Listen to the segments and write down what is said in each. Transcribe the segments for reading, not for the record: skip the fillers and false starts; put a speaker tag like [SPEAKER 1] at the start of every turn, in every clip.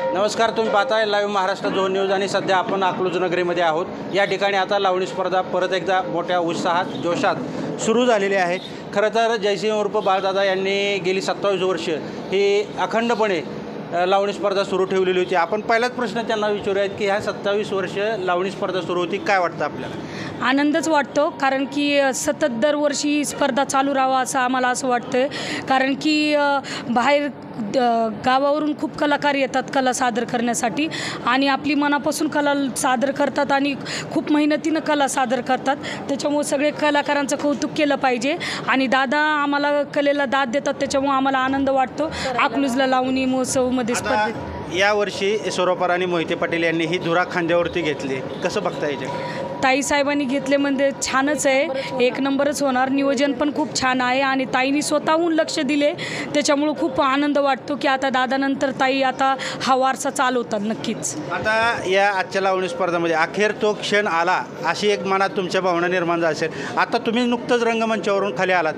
[SPEAKER 1] नमस्कार, तुम्ही पाहताय लाईव्ह महाराष्ट्र झोन न्यूज आणि सध्या आपण अकलूज नगरीमध्ये आहोत। या ठिकाणी आता लावणी स्पर्धा परत एकदा मोठ्या उत्साहात जोशात सुरू झालेली आहे। खरं तर जयसिंह उर्फ बाळदादा यांनी गेली 27 वर्ष ही अखंडपणे लावणी स्पर्धा सुरू ठेवलेली होती। आपण पहिलाच प्रश्न त्यांना विचारूयात की ह्या 27 वर्ष लावणी स्पर्धा सुरू होती, काय वाटतं आपल्याला?
[SPEAKER 2] आनंदच वाटतो, कारण की सतत दरवर्षी ही स्पर्धा चालू राहावा असं आम्हाला असं वाटतं। कारण की बाहेर गावावरून खूप कलाकार येतात कला सादर करण्यासाठी आणि आपली मनापासून कला सादर करतात आणि खूप मेहनतीनं कला सादर करतात। त्याच्यामुळे सगळे कलाकारांचं कौतुक केलं पाहिजे आणि दादा आम्हाला कलेला दाद देतात, त्याच्यामुळे आम्हाला आनंद वाटतो। अकलूजला लावणी महोत्सवमध्ये स्पर्धेत
[SPEAKER 1] यावर्षी स्वरूपा आणि मोहिते पाटील यांनी ही धुरा खांद्यावरती घेतली, कसं बघता याच्याकडे?
[SPEAKER 2] ताईसाहेबांनी घेतले म्हणजे छानच आहे, एक नंबरच होणार। नियोजन पण खूप छान आहे आणि ताईंनी स्वतःहून लक्ष दिले, त्याच्यामुळे खूप आनंद वाटतो की आता दादानंतर ताई आता हा वारसा चालवतात नक्कीच।
[SPEAKER 1] आता या आजच्या लावणी स्पर्धेमध्ये अखेर तो क्षण आला अशी एक मनात तुमच्या भावना निर्माण झाली असेल। आता तुम्ही नुकतंच रंगमंचावरून खाली आलात,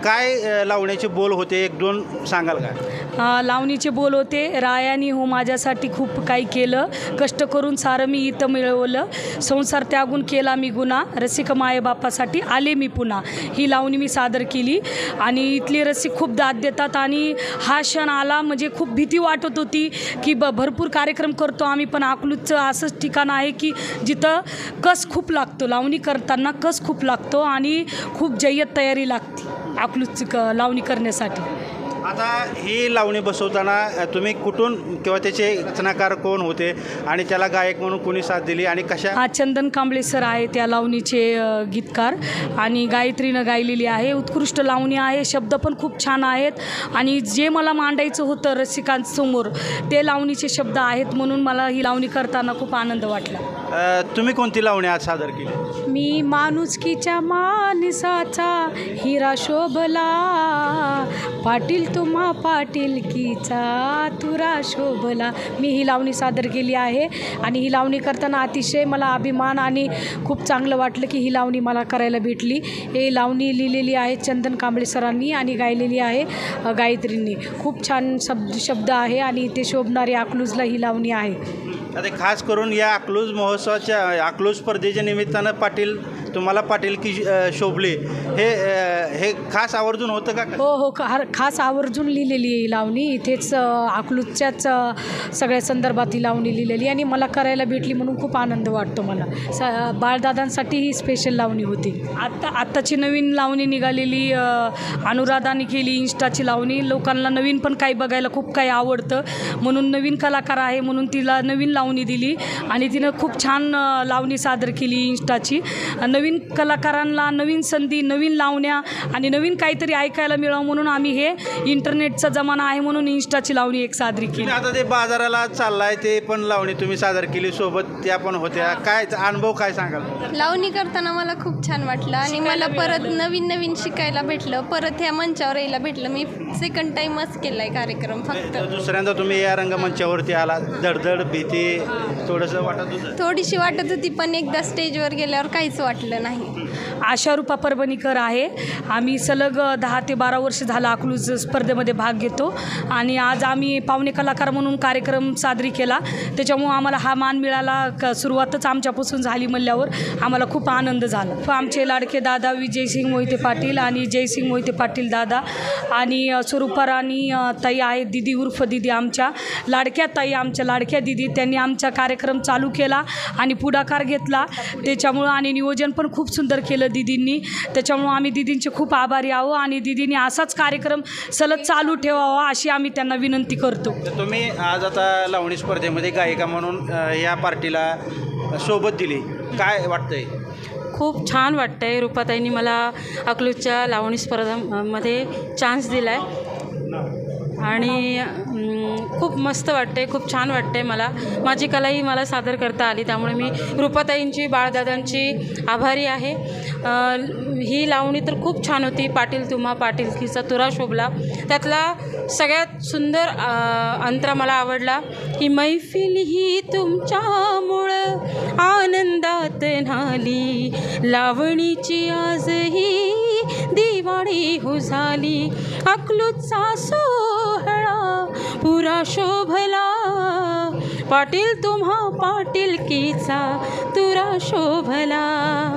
[SPEAKER 1] काय लावण्याचे बोल होते, एक दोन सांगाल का?
[SPEAKER 2] लावणीचे बोल होते, रायानी हो माझ्यासाठी खूप काही केलं, कष्ट करून सारं मी इथं मिळवलं, संसार त्यागून केला मी गुन्हा, रसिक मायबापासाठी आले मी पुन्हा, ही लावणी मी सादर केली आणि इथले रसिक खूप दाद देतात। आणि हा क्षण आला म्हणजे खूप भीती वाटत होती की भरपूर कार्यक्रम करतो आम्ही, पण अकलूजचं असंच ठिकाण आहे की जिथं कस खूप लागतो, लावणी करताना कस खूप लागतो आणि खूप जय्यत तयारी लागते अकलूजची लावणी करण्यासाठी।
[SPEAKER 1] आता ही लावणी बसवताना तुम्ही कुठून किंवा त्याचे रचनाकार कोण होते आणि त्याला गायक म्हणून कोणी साथ दिली आणि कशा?
[SPEAKER 2] हा चंदन कांबळे सर आहे त्या लावणीचे गीतकार आणि गायत्रीनं गायलेली आहे। उत्कृष्ट लावणी आहे, शब्द पण खूप छान आहेत आणि जे मला मांडायचं होतं रसिकांसमोर ते लावणीचे शब्द आहेत, म्हणून मला ही लावणी करताना खूप आनंद वाटला।
[SPEAKER 1] तुम्ही कोणती लावणी आज सादर केली?
[SPEAKER 2] मी माणुसकीच्या माणसाचा हिरा शोभला, पाटील तुम्हा पाटीलकीचा तुरा शोभला, मी ही लावणी सादर केली आहे। आणि ही लावणी करताना अतिशय मला अभिमान आणि खूप चांगलं वाटलं की ही लावणी मला करायला भेटली। हे लावणी लिहिलेली आहे चंदन कांबळे सरांनी आणि गायलेली आहे गायत्रींनी। खूप छान शब्द आहे आणि ते शोभणारी अकलूजला ही लावणी आहे।
[SPEAKER 1] आता खास करून या अकलूज महोत्सवाच्या अकलूज स्पर्धेच्या निमित्तानं पाटील तुम्हाला पाटीलकी शोभले, हे खास आवर्जून होतं का?
[SPEAKER 2] हो, खास आवर्जून लिहिलेली आहे ही लावणी, इथेच अकलूजच्याच सगळ्या संदर्भात ही लावणी लिहिलेली आणि मला करायला भेटली म्हणून खूप आनंद वाटतो मला। बाळदादांसाठी ही स्पेशल लावणी होती। आत्ताची नवीन लावणी निघालेली अनुराधाने केली इन्स्टाची लावणी, लोकांना नवीन पण काही बघायला खूप काही आवडतं, म्हणून नवीन कलाकार आहे म्हणून तिला नवीन लावणी दिली आणि तिनं खूप छान लावणी सादर केली इन्स्टाची। नवीन कलाकारांना नवीन संधी, नवीन लावण्या आणि नवीन काहीतरी ऐकायला मिळावं म्हणून आम्ही हे इंटरनेटचा जमाना आहे म्हणून इन्स्टाची लावणी एक सादर केली।
[SPEAKER 1] आता ते बाजाराला चाललाय ते पण लावणी तुम्ही सादर केली, सोबत त्या पण होत्या, काय अनुभव काय सांगाल?
[SPEAKER 3] लावणी करताना मला खूप छान वाटलं आणि मला परत नवीन शिकायला भेटलं, परत ह्या मंचावर यायला भेटलं। मी सेकंड टाईमच केलाय कार्यक्रम, फक्त
[SPEAKER 1] दुसऱ्यांदा तुम्ही या रंगमंचावरती आला, धडधड भीती थोडंसं वाटत होतं?
[SPEAKER 3] थोडीशी वाटत होती, पण एकदा स्टेजवर गेल्यावर काहीच वाटलं नाही।
[SPEAKER 2] आशारूपा परभणीकर आहे, आम्ही सलग 10 ते 12 वर्ष झालं अकलूज स्पर्धेमध्ये भाग घेतो आणि आज आम्ही पाहुणे कलाकार म्हणून कार्यक्रम सादरी केला, त्याच्यामुळे आम्हाला हा मान मिळाला। सुरुवातच आमच्यापासून झाली म्हणल्यावर आम्हाला खूप आनंद झाला। आमचे लाडके दादा विजयसिंग मोहिते पाटील आणि जयसिंग मोहिते पाटील दादा आणि स्वरूपा राणी ताई आहेत, दिदी उर्फ दिदी, आमच्या लाडक्या ताई, आमच्या लाडक्या दिदी, त्यांनी आमचा कार्यक्रम चालू केला आणि पुढाकार घेतला त्याच्यामुळं, आणि नियोजन पण खूप सुंदर केलं दीदींनी, त्याच्यामुळं आम्ही दीदींचे खूप आभारी आहोत आणि दीदींनी असाच कार्यक्रम सलग चालू ठेवावा अशी आम्ही त्यांना विनंती करतो।
[SPEAKER 1] तुम्ही आज आता लावणी स्पर्धेमध्ये गायिका म्हणून या पार्टीला सोबत दिली, काय वाटतंय?
[SPEAKER 4] खूप छान वाटतंय, रूपाताईंनी मला अकलूजच्या लावणी स्पर्धामध्ये चान्स दिला आहे आणि खूप मस्त वाटते, खूप छान वाटते मला। माझी कलाही मला सादर करता आली, त्यामुळे मी रूपाताईंची, बाळदादांची आभारी आहे। ही लावणी तर खूप छान होती, पाटील तुम्हा पाटीलकीचा तुरा शोभला, त्यातला सगळ्यात सुंदर अंतरा मला आवडला की मैफिल ही तुमच्यामुळं आनंदात न्हाली, लावणीची आजही दिवाळी हो झाली, अकलूजचा सोहळा पुरा शोभला, पाटील तुम्हा पाटीलकीचा तुरा शोभला.